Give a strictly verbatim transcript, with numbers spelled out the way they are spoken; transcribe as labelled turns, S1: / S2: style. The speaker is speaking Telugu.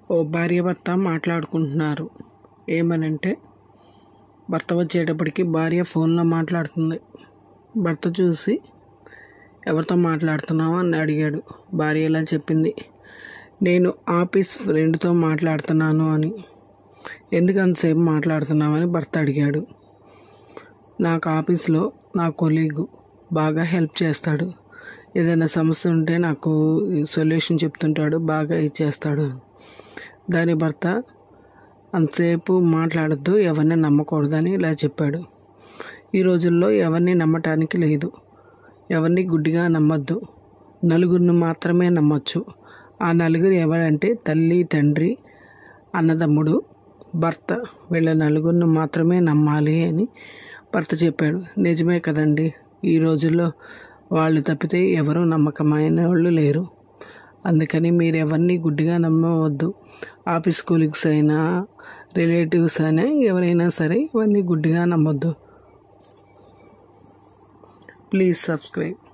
S1: ఓ భార్య భర్త మాట్లాడుకుంటున్నారు. ఏమనంటే భర్త వచ్చేటప్పటికి భార్య ఫోన్లో మాట్లాడుతుంది. భర్త చూసి ఎవరితో మాట్లాడుతున్నావు అని అడిగాడు. భార్య ఇలా చెప్పింది, నేను ఆఫీస్ ఫ్రెండ్తో మాట్లాడుతున్నాను అని. ఎందుకు అంతసేపు మాట్లాడుతున్నామని భర్త అడిగాడు. నాకు ఆఫీస్లో నా కొలీగు బాగా హెల్ప్ చేస్తాడు. ఏదైనా సమస్య ఉంటే నాకు సొల్యూషన్ చెప్తుంటాడు, బాగా ఇచ్చేస్తాడు. దాని భర్త అంతసేపు మాట్లాడద్దు, ఎవరిని నమ్మకూడదని ఇలా చెప్పాడు. ఈ రోజుల్లో ఎవరిని నమ్మటానికి లేదు. ఎవరిని గుడ్డిగా నమ్మద్దు. నలుగురిని మాత్రమే నమ్మొచ్చు. ఆ నలుగురు ఎవరంటే తల్లి, తండ్రి, అన్నదమ్ముడు, భర్త. వీళ్ళ నలుగురిని మాత్రమే నమ్మాలి అని భర్త చెప్పాడు. నిజమే కదండి. ఈ రోజుల్లో వాళ్ళు తప్పితే ఎవరు నమ్మకమైన వాళ్ళు లేరు. అందుకని మీరు ఎవరిని గుడ్డిగా నమ్మవద్దు. ఆఫీస్ కొలీగ్స్ అయినా, రిలేటివ్స్ అయినా, ఎవరైనా సరే ఇవన్నీ గుడ్డిగా నమ్మొద్దు. Please subscribe.